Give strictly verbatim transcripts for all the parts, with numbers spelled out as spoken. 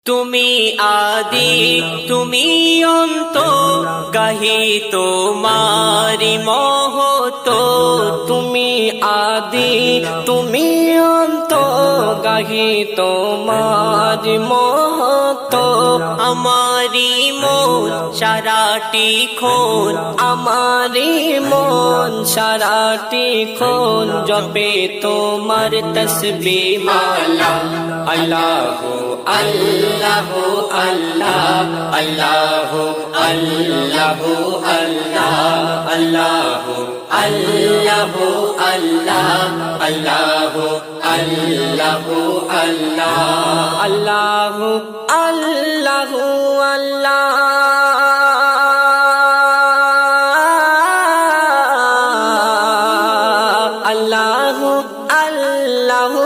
তুমি আদি তুমি অন্ত গাহি তোমারি মহত তুমি আদি তুমি অন্ত গাহি তোমারি মহত আমারি মন সারাটি খন আমারি মন সারাটি খন জপে তোমার তসবিহ মালা আল্লাহু আল্লাহু আল্লাহ আল্লাহু আল্লাহু আল্লাহ আল্লাহু আল্লাহু আল্লাহ আল্লাহু আল্লাহু আল্লাহ আল্লাহু আল্লাহু আল্লাহ আল্লাহু আল্লাহু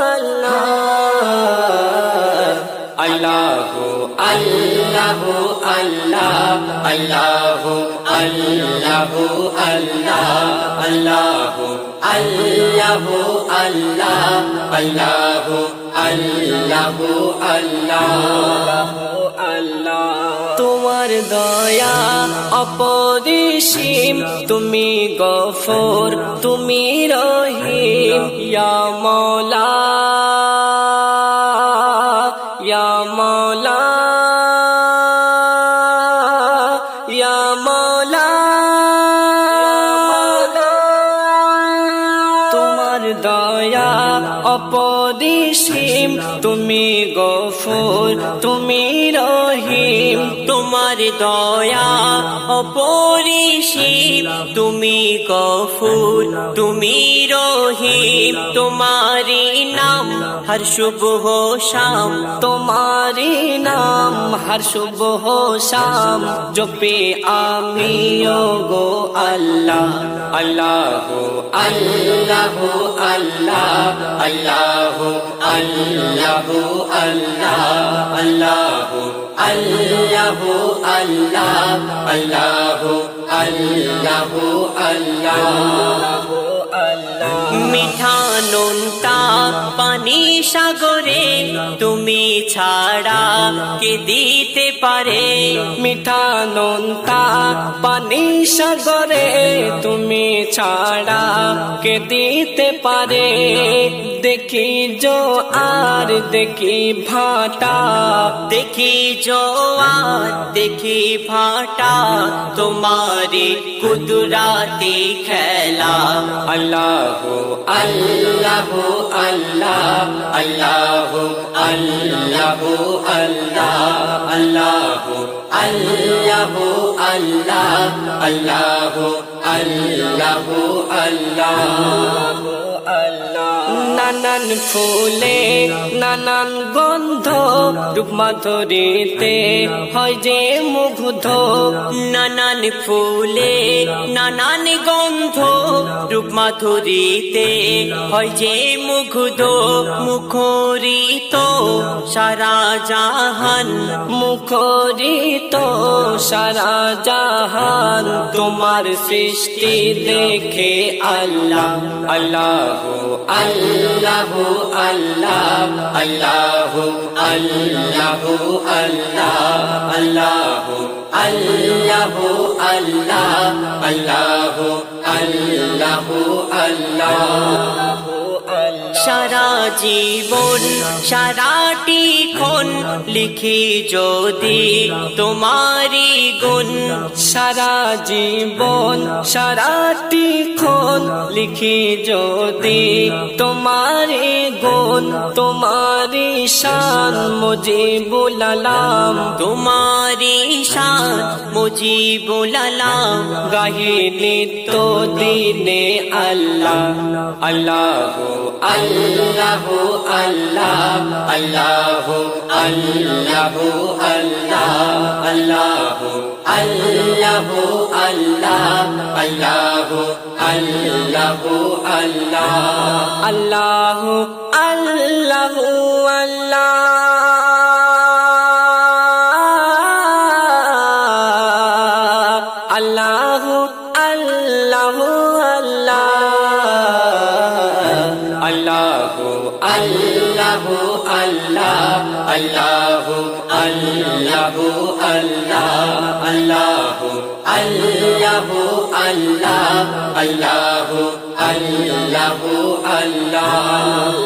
আল্লাহু আল্লাহু আল্লাহ আল্লাহু আল্লাহু আল্লাহ আল্লাহু আল্লাহু আল্লাহ আল্লাহু আল্লাহু আল্লাহ আল্লাহ তোমার দয়া অপরিসীম তুমি গফুর তুমি রহিম ইয়া মাওলা ইয়া মাওলা ইয়া মাওলা তোমার দয়া অপরিসীম তুমি গফুর তুমি রহিম তোমার দয়া অপরিসীম তুমি গফুর তুমি রহিম তোমারি নাম हर सुबह शाम तुम्हारी नाम हर सुबह शाम जो पे आमियो गो अल्लाह अल्लाहु अल्लाहु अल्लाह अल्लाहु अल्लाहु अल्लाह अल्लाहु अल्लाहु अल्लाह अल्लाहु अल्लाहु अल्लाह মিঠা নোনতা পানি সাগরে তুমি ছাড়া কে দিতে পারে মিঠা নোনতা পানি সাগরে তুমি ছাড়া কে দিতে পারে দেখি জো আর দেখি ভাটা দেখি জো আর দেখি ভাটা তোমারি কুদরাতি খেলা আল্লাহু আল্লাহু আল্লাহ আল্লাহু আল্লাহু আল্লাহ আল্লাহু আল্লাহু আল্লাহ আল্লাহু আল্লাহু আল্লাহ নানান ফুলে নানান গন্ধ রূপ মাধুরীতে হয় যে মুগ্ধ নানান ফুলে নানান গন্ধ রূপ মাধুরীতে হয় যে মুগ্ধ মুখরিত সারা জাহান মুখরিত সারা জাহান তোমার সৃষ্টি দেখে আল্লাহ আল্লাহু আল্লাহু আল্লাহ আল্লাহু আল্লাহু আল্লাহ আল্লাহু আল্লাহু আল্লাহ আল্লাহু আল্লাহু আল্লাহ সারা জীবন সারাটি ক্ষণ লিখি যদি তোমারি গুণ সারা জীবন সারাটি ক্ষণ লিখি যদি তোমারি গুণ তোমারি শান মুজিবুল আলাম তোমারি শান মুজিবুল আলাম গাহি নিত্য দিনে আল্লাহ আল্লাহু আল্লাহু আল্লাহ আল্লাহু আল্লাহু আল্লাহ আল্লাহু আল্লাহু আল্লাহ আল্লাহু আল্লাহু আল্লাহ আল্লাহু আল্লাহু আল্লাহ আল্লাহু আল্লাহু আল্লাহ আল্লাহু আল্লাহু আল্লাহ अल्लाह अल्लाह अल्लाह अल्लाह अल्लाह अल्लाह अल्लाह अल्लाह अल्लाह